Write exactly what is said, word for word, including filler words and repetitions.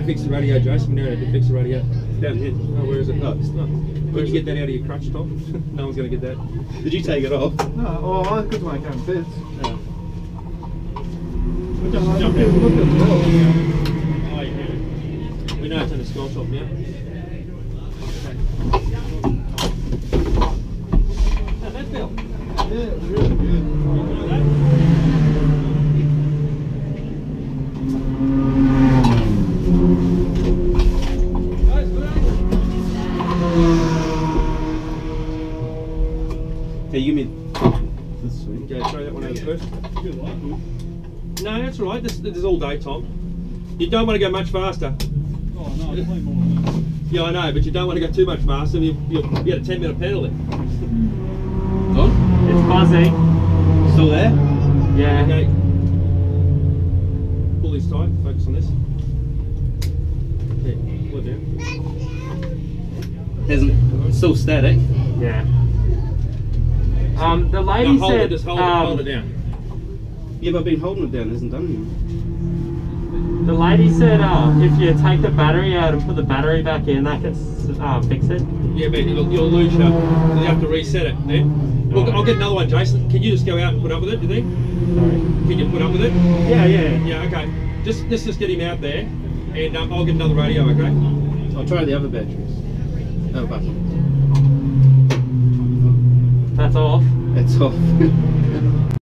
to fix the radio, Jason. We know how to fix the radio. It's down here. Oh, where is it? Oh, it's not. Where'd you get that out of your crutch, Tom? No one's going to get that. Did you take it off? No, oh, I could make it fits. Yeah. We'll just jump in. Look at the Oh, yeah. We know it's in the skull shop now. How's that feel? Yeah, it's really good. Okay, you give me this swing. Okay, throw that one over first. No, that's all right. This, this is all day, Tom. You don't want to go much faster. Oh no, it's way more than that. Yeah, I know, but you don't want to go too much faster. You, you'll get a ten minute penalty. Gone? It's buzzing. Still there? Yeah. Okay. Pull this tight. Focus on this. Okay, pull it down. Hasn't. It's still static. Yeah. Um, the lady No, hold said. it. Just hold um, it. Hold it down. Yeah, but I've been holding it down. It hasn't done anything. The lady said, uh, if you take the battery out and put the battery back in, that can uh, fix it. Yeah, but you'll, you'll lose your. You have to reset it then. Look, I'll get another one, Jason. Can you just go out and put up with it? Do you think? Sorry. Can you put up with it? Yeah, yeah. Yeah. Okay. Just let's just get him out there, and um, I'll get another radio. Okay. I'll try the other batteries. Oh, button. That's off. It's off.